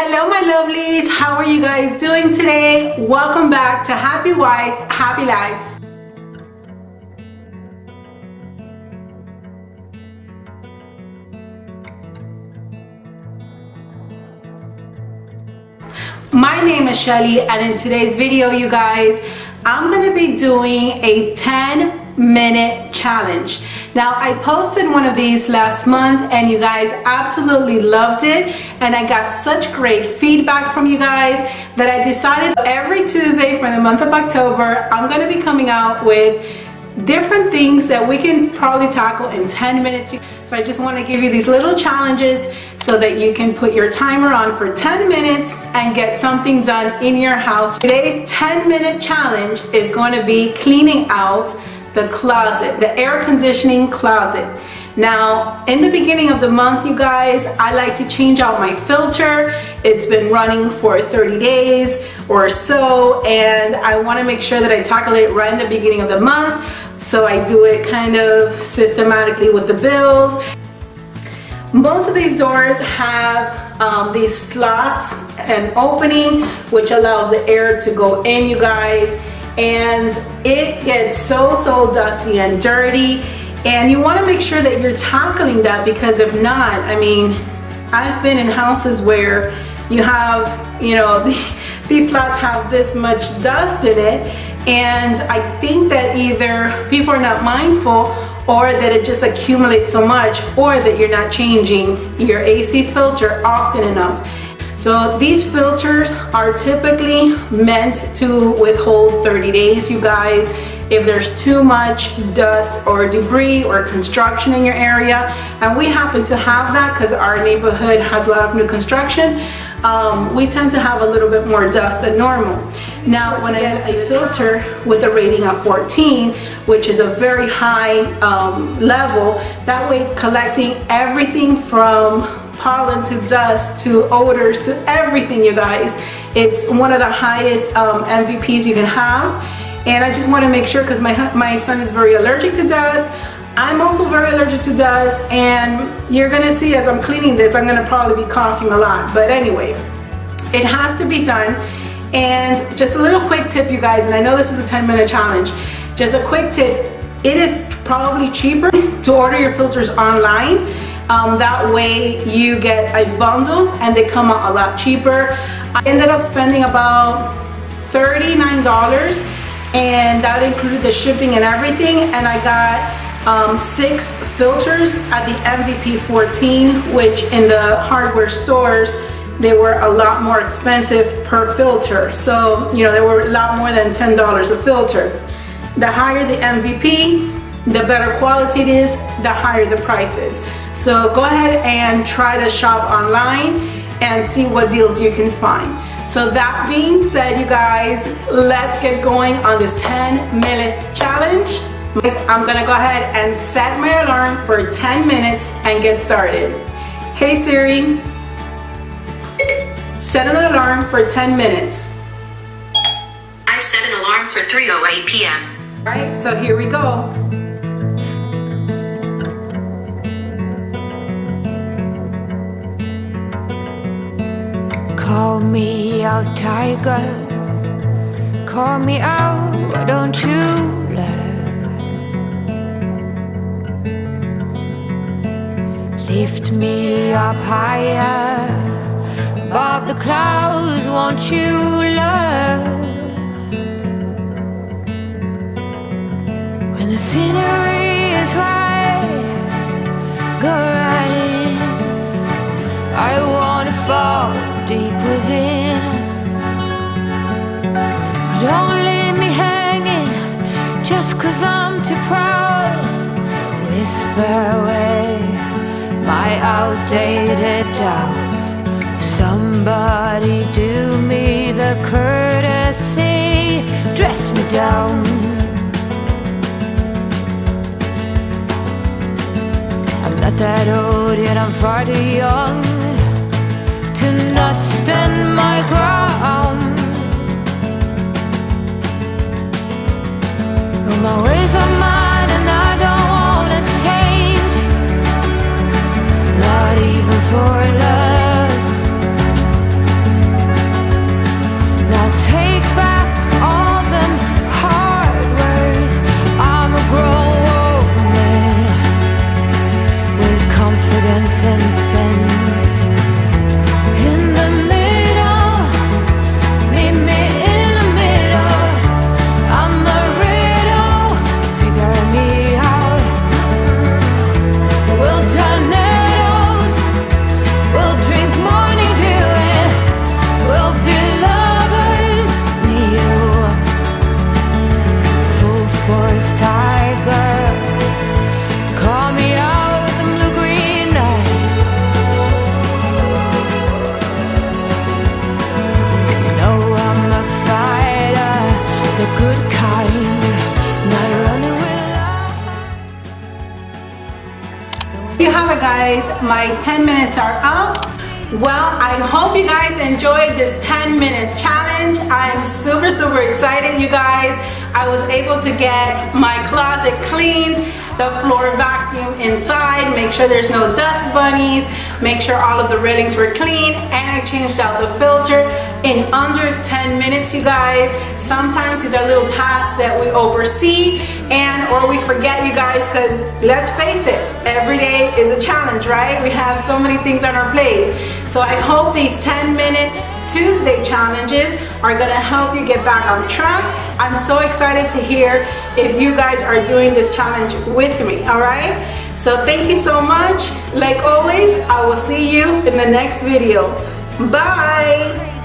Hello my lovelies, how are you guys doing today? Welcome back to Happy Wife, Happy Life. My name is Shelly, and in today's video, you guys, I'm going to be doing a 10-minute challenge. Now, I posted one of these last month and you guys absolutely loved it, and I got such great feedback from you guys that I decided every Tuesday for the month of October, I'm going to be coming out with different things that we can probably tackle in 10 minutes. So I just want to give you these little challenges so that you can put your timer on for 10 minutes and get something done in your house. Today's 10-minute challenge is going to be cleaning out the closet, the air conditioning closet. Now, in the beginning of the month, you guys, I like to change out my filter. It's been running for 30 days or so, and I want to make sure that I tackle it right in the beginning of the month. So I do it kind of systematically with the bills. Most of these doors have these slots and opening, which allows the air to go in, you guys, and it gets so dusty and dirty, and you want to make sure that you're tackling that, because if not, I mean, I've been in houses where you have, you know, these slots have this much dust in it, and I think that either people are not mindful, or that it just accumulates so much, or that you're not changing your AC filter often enough. So these filters are typically meant to withhold 30 days, you guys. If there's too much dust or debris or construction in your area, and we happen to have that because our neighborhood has a lot of new construction, we tend to have a little bit more dust than normal. Now, when I get a filter with a rating of 14, which is a very high level, that way it's collecting everything from pollen to dust to odors to everything, you guys. It's one of the highest MVPs you can have. And I just want to make sure, because my son is very allergic to dust. I'm also very allergic to dust, and you're gonna see as I'm cleaning this, I'm gonna probably be coughing a lot. But anyway, it has to be done. And just a little quick tip, you guys, and I know this is a 10-minute challenge, just a quick tip, it is probably cheaper to order your filters online. That way you get a bundle and they come out a lot cheaper. I ended up spending about $39, and that included the shipping and everything, and I got 6 filters at the MVP 14, which in the hardware stores they were a lot more expensive per filter. So, you know, they were a lot more than $10 a filter. The higher the MVP, the better quality it is, the higher the price is. So go ahead and try to shop online and see what deals you can find. So that being said, you guys, let's get going on this 10-minute challenge. I'm gonna go ahead and set my alarm for 10 minutes and get started. Hey Siri, set an alarm for 10 minutes. I've set an alarm for 3:08 p.m. All right, so here we go. Call me out, tiger. Call me out, why don't you love? Lift me up higher, above the clouds, won't you love? When the scenery is right, go right in. I wanna fall deep within. Don't leave me hanging just 'cause I'm too proud. Whisper away my outdated doubts. Somebody do me the courtesy, dress me down. I'm not that old yet, I'm far too young to not stand my ground. But my ways are mine and I don't wanna change, not even for love. guys, my 10 minutes are up. Well, I hope you guys enjoyed this 10-minute challenge. I'm super excited, you guys. I was able to get my closet cleaned, the floor vacuum inside, make sure there's no dust bunnies, make sure all of the railings were clean, and I changed out the filter in under 10 minutes, you guys. Sometimes these are little tasks that we oversee or we forget, you guys, because let's face it, every day is a challenge, right? We have so many things on our plates. So I hope these 10-minute Tuesday challenges are gonna help you get back on track. I'm so excited to hear if you guys are doing this challenge with me, all right? So thank you so much. Like always, I will see you in the next video. Bye.